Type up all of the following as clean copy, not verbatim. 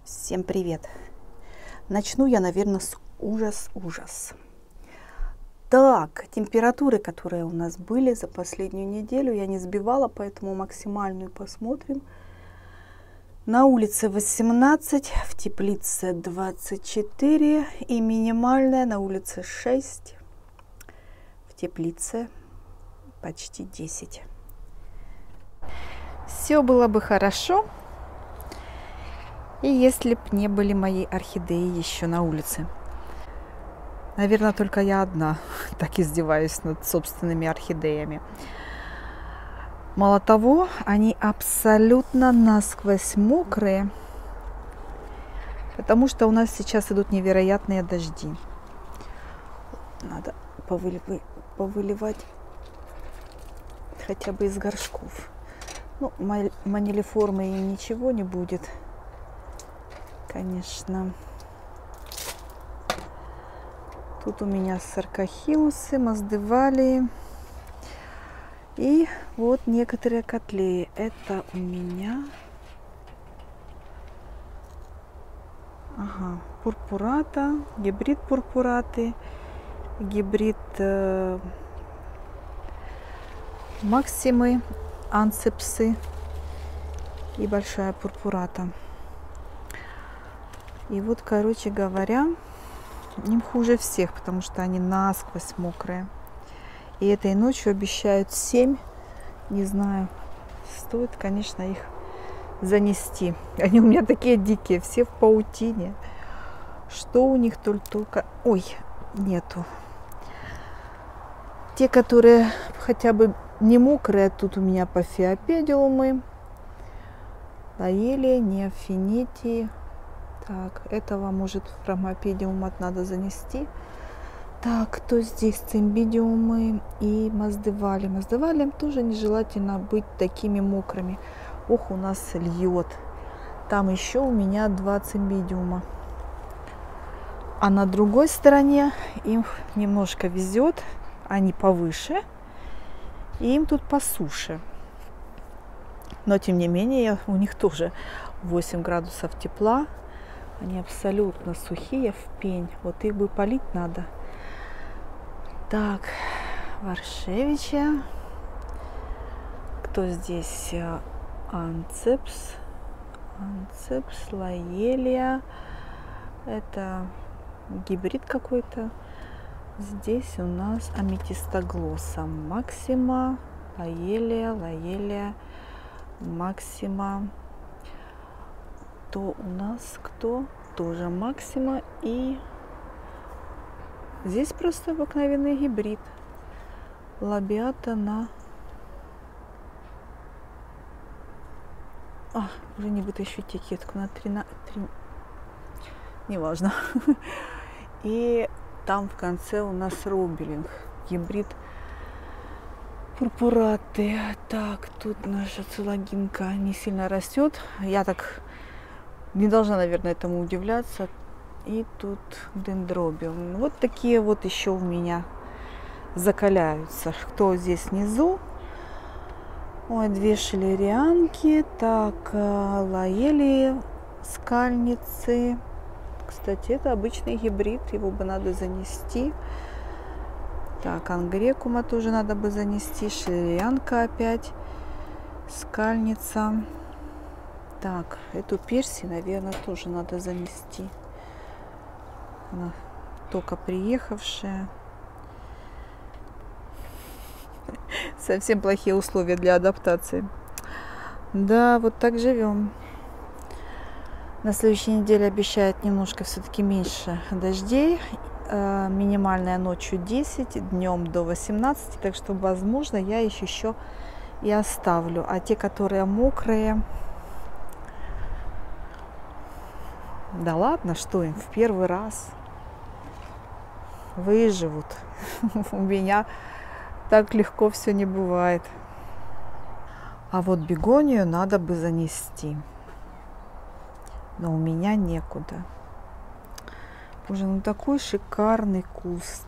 Всем привет! Начну я, наверное, с ужас. Так, температуры, которые у нас были за последнюю неделю, я не сбивала, поэтому максимальную посмотрим. На улице 18, в теплице 24 и минимальная на улице 6, в теплице почти 10. Все было бы хорошо, и если б не были мои орхидеи еще на улице. Наверное, только я одна так издеваюсь над собственными орхидеями. Мало того, они абсолютно насквозь мокрые, потому что у нас сейчас идут невероятные дожди. Надо повыливать хотя бы из горшков. Ну, манилиформы и ничего не будет, конечно. Тут у меня саркохилусы, моздевалии. И вот некоторые котлеи. Это у меня пурпурата, гибрид пурпураты, гибрид максимы, анцепсы и большая пурпурата. И вот, короче говоря, им хуже всех, потому что они насквозь мокрые. И этой ночью обещают 7. Не знаю, стоит, конечно, их занести. Они у меня такие дикие, все в паутине. Что у них только... Ой, нету. Те, которые хотя бы не мокрые, тут у меня пафиопедилумы, лоелия, неофинитии. Так, этого, может, фрамопедиум надо занести. Так, кто здесь? Цимбидиумы и моздевали. Моздевалиям тоже нежелательно быть такими мокрыми. Ох, у нас льет. Там еще у меня 2 цимбидиума. А на другой стороне им немножко везет. Они повыше. И им тут по суше. Но, тем не менее, у них тоже 8 градусов тепла. Они абсолютно сухие в пень. Вот их бы полить надо. Так, Варшевича. Кто здесь? Анцепс, лоелия. Это гибрид какой-то. Здесь у нас аметистоглосса. Максима, лоелия, максима. То у нас кто? Тоже максима. И здесь просто обыкновенный гибрид. Лабиата на... уже не вытащу этикетку. На 13... Неважно. И там в конце у нас робелинг. Гибрид пурпураты. Так, тут наша целогинка не сильно растет. Я так не должна, наверное, этому удивляться. И тут дендробиум. Вот такие вот еще у меня закаляются. Кто здесь внизу? Ой, 2 шелерианки. Так, лоелии, скальницы. Кстати, это обычный гибрид. Его бы надо занести. Так, ангрекума тоже надо бы занести. Шелерианка опять. Скальница. Так, эту перси, наверное, тоже надо занести. Она только приехавшая. Совсем плохие условия для адаптации. Да, вот так живем. На следующей неделе обещают немножко все-таки меньше дождей. Минимальная ночью 10, днем до 18. Так что, возможно, я их еще и оставлю. А те, которые мокрые... Да ладно, что им в первый раз выживут. У меня так легко все не бывает. А вот бегонию надо бы занести. Но у меня некуда. Боже, ну такой шикарный куст.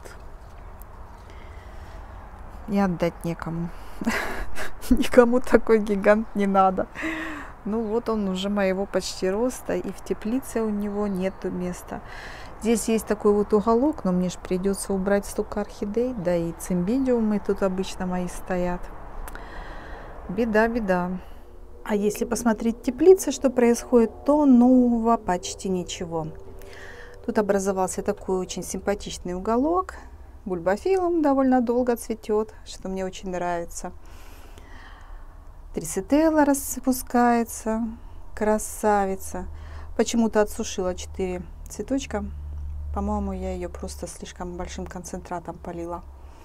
И отдать некому. Никому такой гигант не надо. Ну вот он уже моего почти роста, и в теплице у него нету места. Здесь есть такой вот уголок, но мне же придется убрать столько орхидей, да и цимбидиумы тут обычно мои стоят. Беда, беда. А если посмотреть в теплице, что происходит, то нового почти ничего. Тут образовался такой очень симпатичный уголок. Бульбофилум довольно долго цветет, что мне очень нравится. Трисетелла распускается, красавица. Почему-то отсушила 4 цветочка. По-моему, я ее просто слишком большим концентратом полила.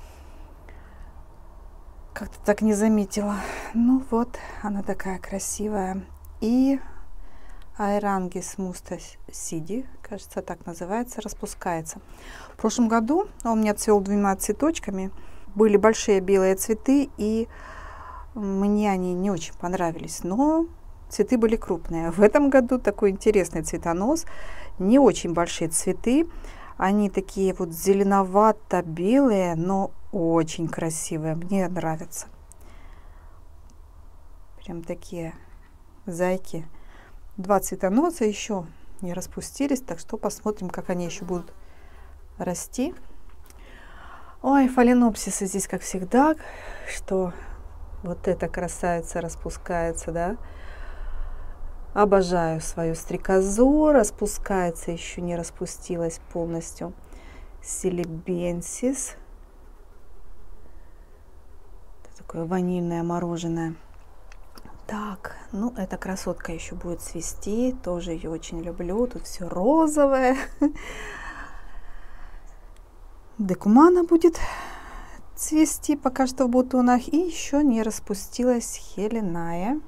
Как-то так не заметила. Ну вот, она такая красивая. И Аэрангис мустасиди, кажется, так называется, распускается. В прошлом году он у меня цвел 2 цветочками. Были большие белые цветы, и мне они не очень понравились, но цветы были крупные. В этом году такой интересный цветонос, не очень большие цветы. Они такие вот зеленовато-белые, но очень красивые. Мне нравятся. Прям такие зайки. 2 цветоноса еще не распустились, так что посмотрим, как они еще будут расти. Ой, фаленопсисы здесь, как всегда, что вот эта красавица распускается, да. Обожаю свою стрекозу, распускается, еще не распустилась полностью. Силибенсис. Это такое ванильное мороженое. Так, ну эта красотка еще будет цвести, тоже ее очень люблю. Тут все розовое. Декумана будет цвести пока что в бутонах. И еще не распустилась Хеленая.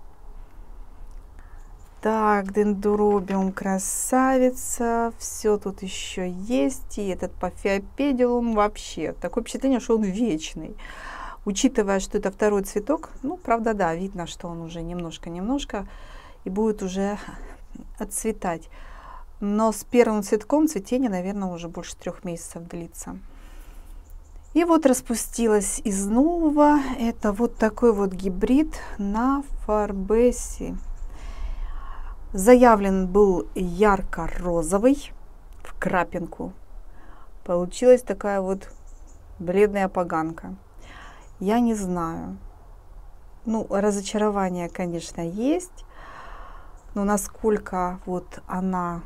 Так, дендробиум красавица. Все тут еще есть. И этот пафиопедилум вообще. Такое впечатление, что он вечный. Учитывая, что это 2-й цветок, ну, правда, да, видно, что он уже немножко и будет уже отцветать. Но с 1-м цветком цветение, наверное, уже больше 3 месяцев длится. И вот распустилась из нового. Это вот такой вот гибрид на Фарбеси. Заявлен был ярко-розовый в крапинку. Получилась такая вот бледная поганка. Я не знаю. Ну, разочарование, конечно, есть. Но насколько вот она,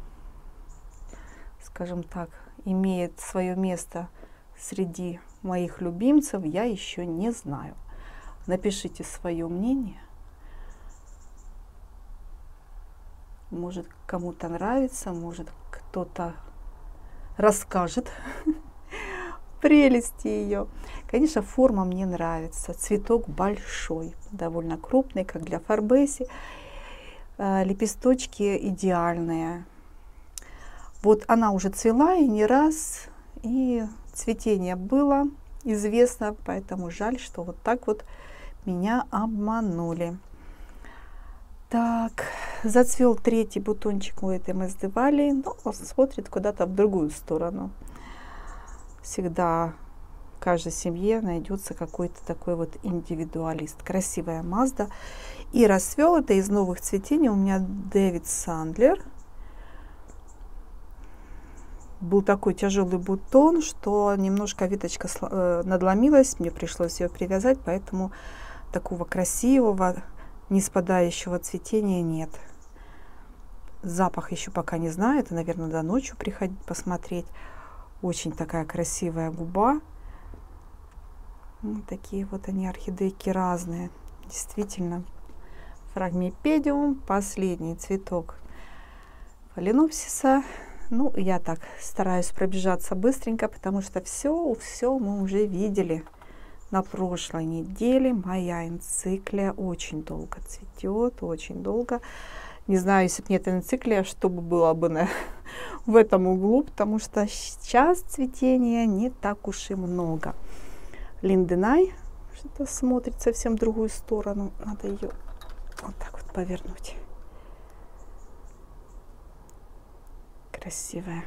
скажем так, имеет свое место среди моих любимцев, я еще не знаю. Напишите свое мнение. Может, кому-то нравится, может, кто-то расскажет прелести ее. Конечно, форма мне нравится. Цветок большой, довольно крупный, как для Фарбеси. Лепесточки идеальные. Вот она уже цвела и не раз, и цветение было известно, поэтому жаль, что вот так вот меня обманули. Так, зацвел 3-й бутончик у этой Маздевалии, но он смотрит куда-то в другую сторону. Всегда в каждой семье найдется какой-то такой вот индивидуалист. Красивая Мазда. И расцвел это из новых цветений у меня Дэвид Сандлер. Был такой тяжелый бутон, что немножко веточка надломилась, мне пришлось ее привязать, поэтому такого красивого, не спадающего цветения нет. Запах еще пока не знаю, это, наверное, до ночи приходить посмотреть. Очень такая красивая губа. Вот такие вот они, орхидейки разные. Действительно, фрагмипедиум, последний цветок фаленопсиса. Ну, я так стараюсь пробежаться быстренько, потому что все мы уже видели на прошлой неделе. Моя энциклия очень долго цветет, очень долго. Не знаю, если бы нет энциклия, что бы было бы в этом углу, потому что сейчас цветения не так уж и много. Линденай что-то смотрит совсем в другую сторону. Надо ее вот так вот повернуть. Красивая.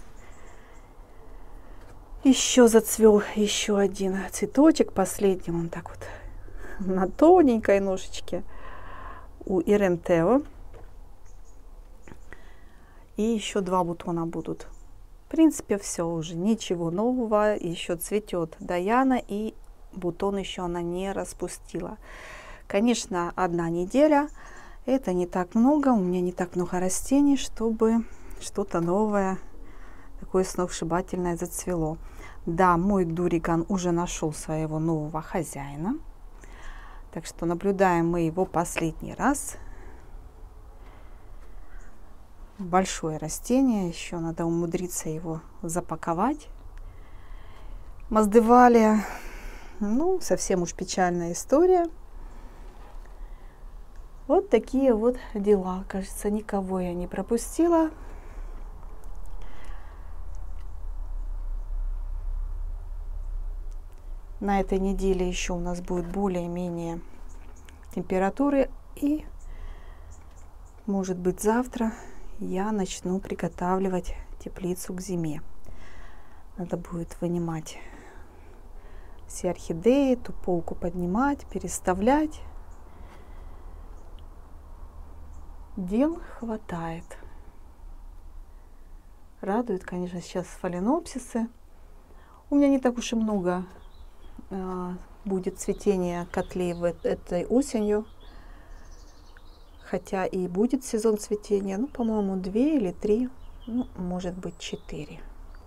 Еще зацвел еще один цветочек, последний, он так вот на тоненькой ножечке. у Ирен Тео. И еще 2 бутона будут. В принципе, все уже, ничего нового. Еще цветет Даяна, и бутон еще она не распустила. Конечно, 1 неделя. Это не так много. У меня не так много растений, чтобы что-то новое, такое сногсшибательное зацвело. Да, мой дуриган уже нашел своего нового хозяина. Так что наблюдаем мы его последний раз. Большое растение, еще надо умудриться его запаковать. Моздевалия, ну, совсем уж печальная история. Вот такие вот дела. Кажется, никого я не пропустила. На этой неделе еще у нас будет более-менее температуры, и может быть завтра я начну приготавливать теплицу к зиме. Надо будет вынимать все орхидеи, эту полку поднимать, переставлять. Дел хватает. Радует, конечно, сейчас фаленопсисы. У меня не так уж и много будет цветения котлей этой осенью. Хотя и будет сезон цветения, ну, по-моему, 2 или 3, ну, может быть, 4.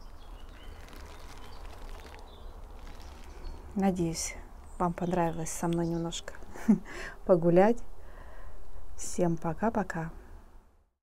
Надеюсь, вам понравилось со мной немножко погулять. Всем пока-пока.